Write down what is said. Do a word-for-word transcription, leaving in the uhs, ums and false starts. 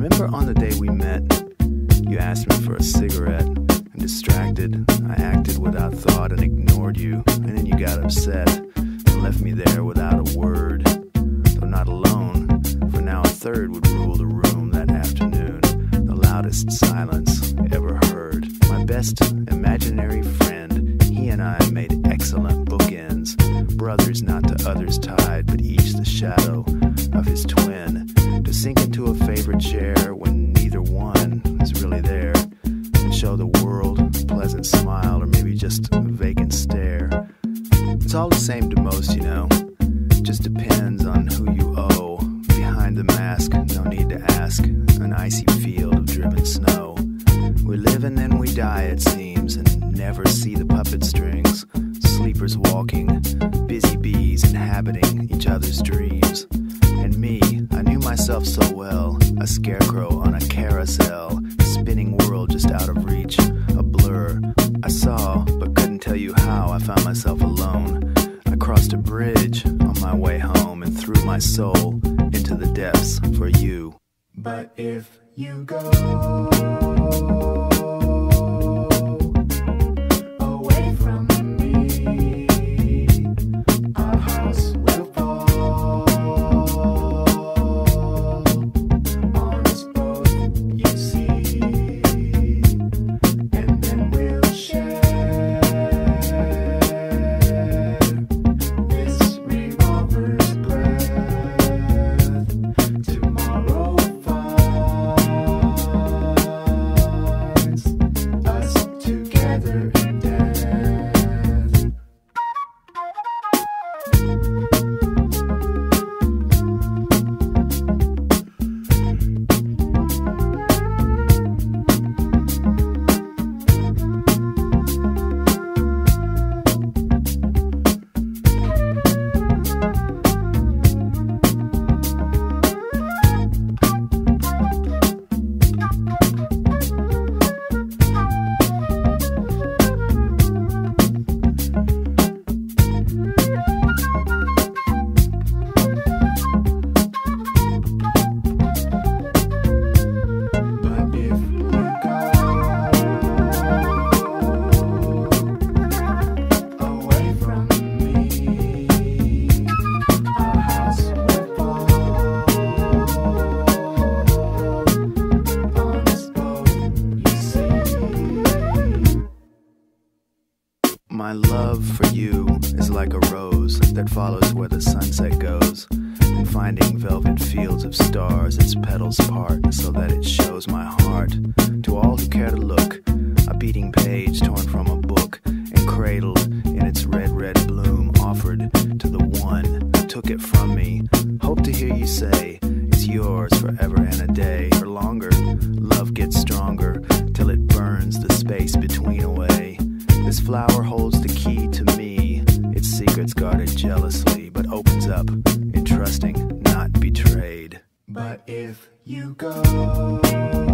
Remember on the day we met, you asked me for a cigarette, and distracted, I acted without thought and ignored you, and then you got upset and left me there without a word. Though not alone, for now a third would rule the room that afternoon, the loudest silence ever heard. My best imaginary friend, he and I made excellent bookends, brothers not to others tied, but each the shadow of his twin, to sink into a favorite chair when neither one is really there, and show the world a pleasant smile or maybe just a vacant stare. It's all the same to most, you know, just depends on who you owe. Behind the mask, no need to ask, an icy field of driven snow. We live and then we die, it seems, and never see the puppet strings, sleepers walking, busy bees inhabiting each other's dreams. And me, I knew myself so well, a scarecrow on a carousel, spinning world just out of reach, a blur. I saw, but couldn't tell you how I found myself alone. I crossed a bridge on my way home and threw my soul into the depths for you. But if you go away from me, our house will fall on us both, you see, and then we'll share this revolver's breath. Tomorrow finds us together in death. But if you go away from me, our house will fall on us both, you see. My love for you is like a rose that follows where the sunset goes, and finding velvet fields of stars, its petals part so that it shows my heart to all who care to look. A beating page torn from a book and cradled in its red, red bloom, offered to the one who took it from me. Hope to hear you say it's yours forever and a day, or longer. Love gets stronger till it burns the space between away. This flower holds the key to me, its secrets guarded jealously, but opens up, entrusting, not betrayed. But if you go